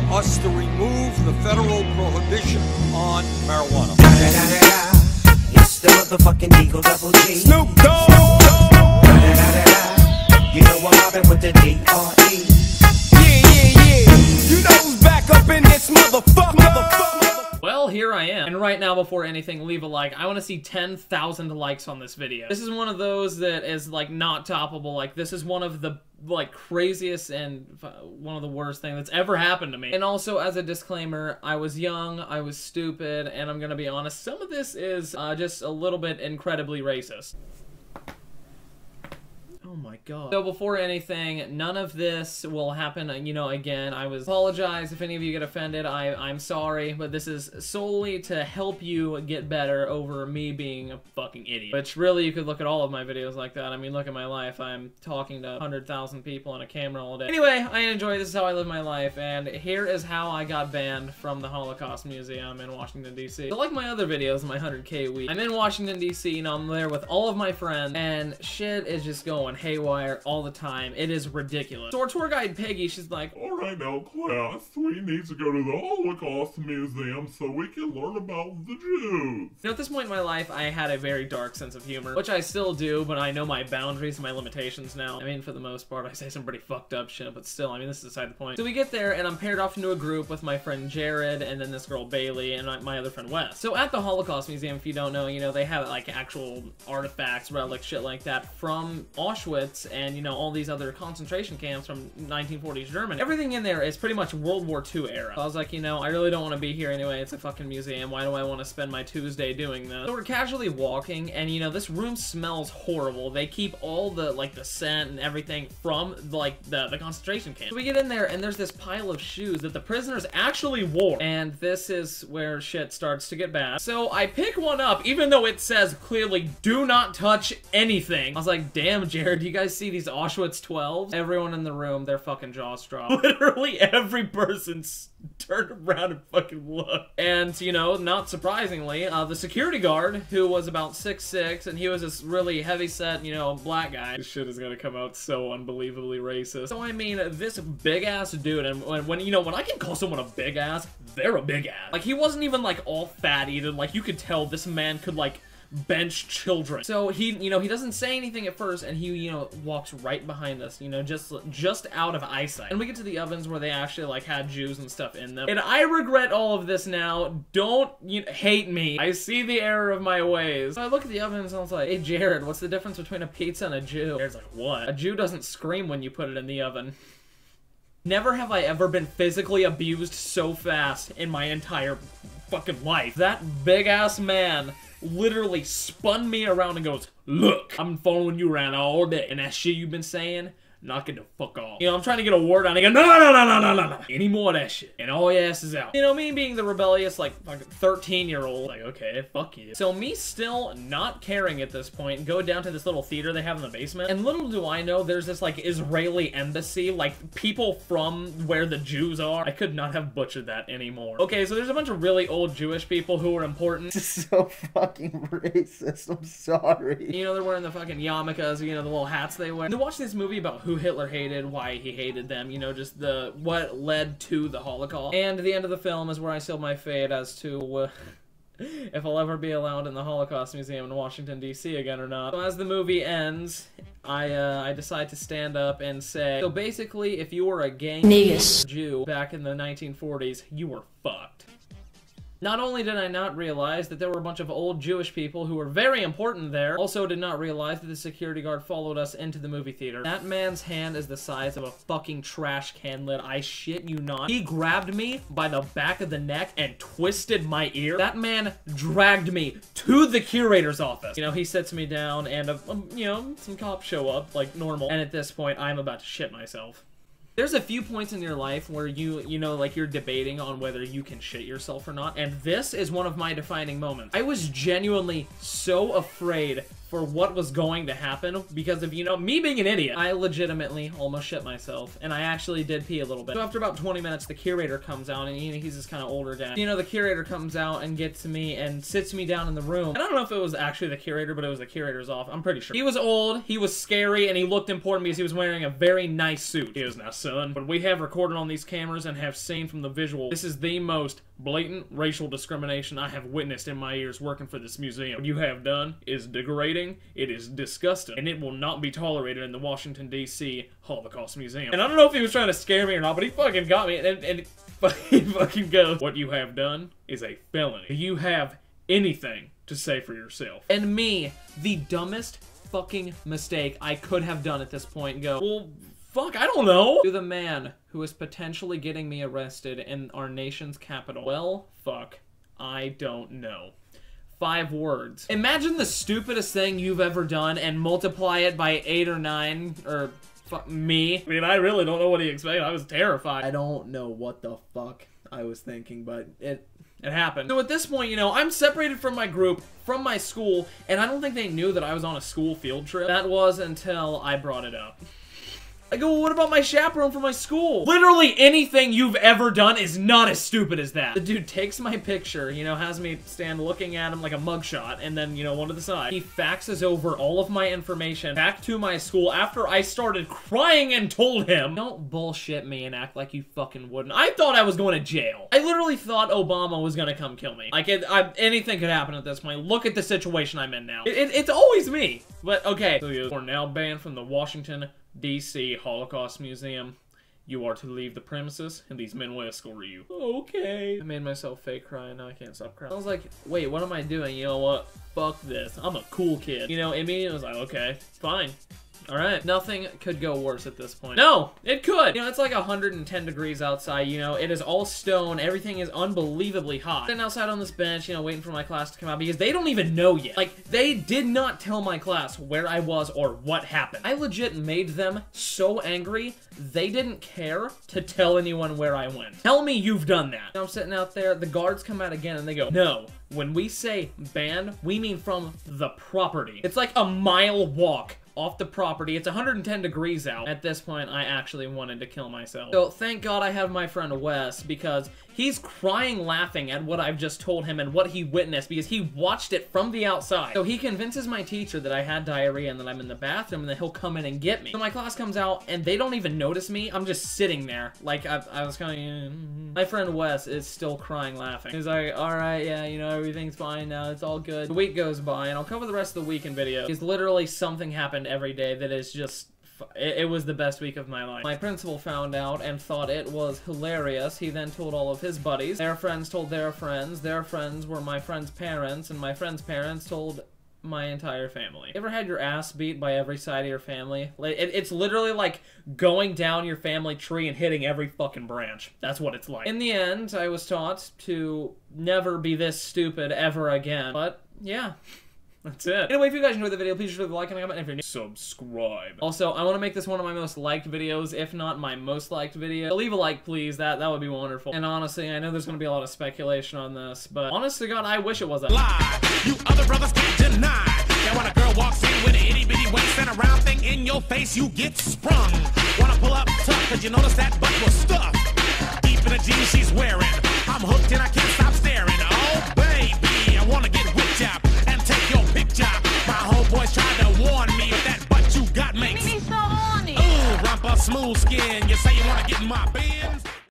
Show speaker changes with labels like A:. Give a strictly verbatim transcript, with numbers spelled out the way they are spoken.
A: us to remove the federal prohibition on marijuana.
B: It's the motherfucking Eagle Double G.
C: Snoop Dogg.
B: You know I'm mobbing with the D R E.
C: Yeah, yeah, yeah. You know who's back up in this motherfucker.
D: Well, here I am. And right now, before anything, leave a like. I want to see ten thousand likes on this video. This is one of those that is, like, not toppable. Like, this is one of the, like, craziest and one of the worst things that's ever happened to me. And also, as a disclaimer, I was young, I was stupid, and I'm gonna be honest, some of this is uh, just a little bit incredibly racist. Oh my god. So before anything, none of this will happen, you know, again. I was apologize if any of you get offended. I, I'm sorry, but this is solely to help you get better over me being a fucking idiot. Which really, you could look at all of my videos like that. I mean, look at my life. I'm talking to one hundred thousand people on a camera all day. Anyway, I enjoy this is how I live my life, and here is how I got banned from the Holocaust Museum in Washington, D C. So like my other videos, my one hundred K week, I'm in Washington, D C, and I'm there with all of my friends, and shit is just going haywire all the time. It is ridiculous. So our tour guide Peggy, she's like,
E: alright now class, we need to go to the Holocaust Museum so we can learn about the Jews.
D: You know, at this point in my life, I had a very dark sense of humor, which I still do, but I know my boundaries and my limitations now. I mean, for the most part, I say some pretty fucked up shit, but still, I mean, this is beside the point. So we get there, and I'm paired off into a group with my friend Jared, and then this girl Bailey, and my, my other friend Wes. So at the Holocaust Museum, if you don't know, you know, they have, like, actual artifacts, relics, shit like that from Auschwitz, and, you know, all these other concentration camps from nineteen forties Germany. Everything in there is pretty much World War Two era. So I was like, you know, I really don't want to be here anyway. It's a fucking museum. Why do I want to spend my Tuesday doing this? So we're casually walking, and, you know, this room smells horrible. They keep all the, like, the scent and everything from, like, the, the concentration camp. So we get in there, and there's this pile of shoes that the prisoners actually wore. And this is where shit starts to get bad. So I pick one up, even though it says clearly, do not touch anything. I was like, damn, Jared, do you guys see these Auschwitz twelves? Everyone in the room, their fucking jaws dropped. Literally every person turned around and fucking looked. And, you know, not surprisingly, uh, the security guard, who was about six six, and he was this really heavy-set, you know, black guy. This shit is gonna come out so unbelievably racist. So, I mean, this big-ass dude, and when, when, you know, when I can call someone a big-ass, they're a big-ass. Like, he wasn't even, like, all fat-eaten. Like, you could tell this man could, like, bench children. So he, you know, he doesn't say anything at first, and he, you know, walks right behind us, you know, just just out of eyesight. And we get to the ovens where they actually, like, had Jews and stuff in them. And I regret all of this now. Don't, you know, hate me. I see the error of my ways. So I look at the ovens and I was like, hey, Jared, what's the difference between a pizza and a Jew? Jared's like, what? A Jew doesn't scream when you put it in the oven. Never have I ever been physically abused so fast in my entire fucking life. That big-ass man literally spun me around and goes, look, I've been following you around all day, and that shit you've been saying, knock it the fuck off. You know, I'm trying to get a word out, and I go, no, no, no, no, no, no, no, any more of that shit, and all your ass is out. You know, me being the rebellious, like, fucking thirteen-year-old, like, okay, fuck you. So me still not caring at this point, go down to this little theater they have in the basement, and little do I know, there's this, like, Israeli embassy, like, people from where the Jews are. I could not have butchered that anymore. Okay, so there's a bunch of really old Jewish people who are important.
F: This is so fucking racist, I'm sorry.
D: You know, they're wearing the fucking yarmulkes, you know, the little hats they wear. To watch this movie about who Hitler hated, why he hated them, you know, just the what led to the Holocaust. And the end of the film is where I seal my fate as to uh, if I'll ever be allowed in the Holocaust Museum in Washington, D C again or not. So as the movie ends, I uh, I decide to stand up and say, so basically, if you were a gang Jew back in the nineteen forties, you were fucked. Not only did I not realize that there were a bunch of old Jewish people who were very important there, also did not realize that the security guard followed us into the movie theater. That man's hand is the size of a fucking trash can lid. I shit you not. He grabbed me by the back of the neck and twisted my ear. That man dragged me to the curator's office. You know, he sits me down and, uh, um, you know, some cops show up like normal. And at this point, I'm about to shit myself. There's a few points in your life where you, you know, like you're debating on whether you can shit yourself or not, and this is one of my defining moments. I was genuinely so afraid for what was going to happen because of, you know, me being an idiot. I legitimately almost shit myself, and I actually did pee a little bit. So after about twenty minutes, the curator comes out, and you know, he's this kind of older guy. You know, the curator comes out and gets to me and sits me down in the room. And I don't know if it was actually the curator, but it was the curator's office. I'm pretty sure. He was old, he was scary, and he looked important because he was wearing a very nice suit. He goes, now son, what we have recorded on these cameras and have seen from the visual, this is the most blatant racial discrimination I have witnessed in my years working for this museum. What you have done is degrading, it is disgusting, and it will not be tolerated in the Washington, D C Holocaust Museum. And I don't know if he was trying to scare me or not, but he fucking got me, and, and he fucking goes, what you have done is a felony. You have anything to say for yourself. And me, the dumbest fucking mistake I could have done at this point, go, well, fuck, I don't know. To the man who is potentially getting me arrested in our nation's capital. Well, fuck, I don't know. Five words. Imagine the stupidest thing you've ever done and multiply it by eight or nine, or fuck me. I mean, I really don't know what he expected. I was terrified.
F: I don't know what the fuck I was thinking, but it...
D: It happened. So at this point, you know, I'm separated from my group, from my school, and I don't think they knew that I was on a school field trip. That was until I brought it up. I go, well, what about my chaperone for my school? Literally anything you've ever done is not as stupid as that. The dude takes my picture, you know, has me stand looking at him like a mugshot, and then, you know, one to the side. He faxes over all of my information back to my school after I started crying and told him, don't bullshit me and act like you fucking wouldn't. I thought I was going to jail. I literally thought Obama was gonna come kill me. Like, it, I, anything could happen at this point. Look at the situation I'm in now. It, it, it's always me. But, okay. So you are now banned from the Washington, D C Holocaust Museum. You are to leave the premises, and these men will escort you. Okay. I made myself fake cry, and now I can't stop crying. I was like, wait, what am I doing? You know what? Fuck this. I'm a cool kid. You know, immediately I was like, okay, fine. Alright, nothing could go worse at this point. No, it could! You know, it's like one hundred ten degrees outside, you know, it is all stone, everything is unbelievably hot. Sitting outside on this bench, you know, waiting for my class to come out, because they don't even know yet. Like, they did not tell my class where I was or what happened. I legit made them so angry, they didn't care to tell anyone where I went. Tell me you've done that. You know, I'm sitting out there, the guards come out again, and they go, no. When we say ban, we mean from the property. It's like a mile walk off the property. It's one hundred ten degrees out. At this point, I actually wanted to kill myself. So thank God I have my friend Wes, because he's crying laughing at what I've just told him and what he witnessed, because he watched it from the outside. So he convinces my teacher that I had diarrhea and that I'm in the bathroom and that he'll come in and get me. So my class comes out and they don't even notice me. I'm just sitting there. Like, I, I was kind of... Mm-hmm. My friend Wes is still crying laughing. He's like, alright, yeah, you know, everything's fine now. It's all good. The week goes by and I'll cover the rest of the week in video. Because literally something happened every day that is just... It, it was the best week of my life. My principal found out and thought it was hilarious. He then told all of his buddies. Their friends told their friends. Their friends were my friend's parents, and my friend's parents told my entire family. You ever had your ass beat by every side of your family? Like, it, it's literally like going down your family tree and hitting every fucking branch. That's what it's like. In the end, I was taught to never be this stupid ever again. But, yeah. That's it. Anyway, if you guys enjoyed the video, please leave a like and a comment. And if you're new, subscribe. Also, I want to make this one of my most liked videos, if not my most liked video. So leave a like, please. That that would be wonderful. And honestly, I know there's going to be a lot of speculation on this, but honest to God, I wish it was a
C: lie. You other brothers can't deny that when a girl walks in with an itty bitty waist and a round thing in your face, you get sprung. Wanna pull up tough, cause you notice that butt was stuffed deep in the jeans she's wearing. I'm hooked and I can't stop staring.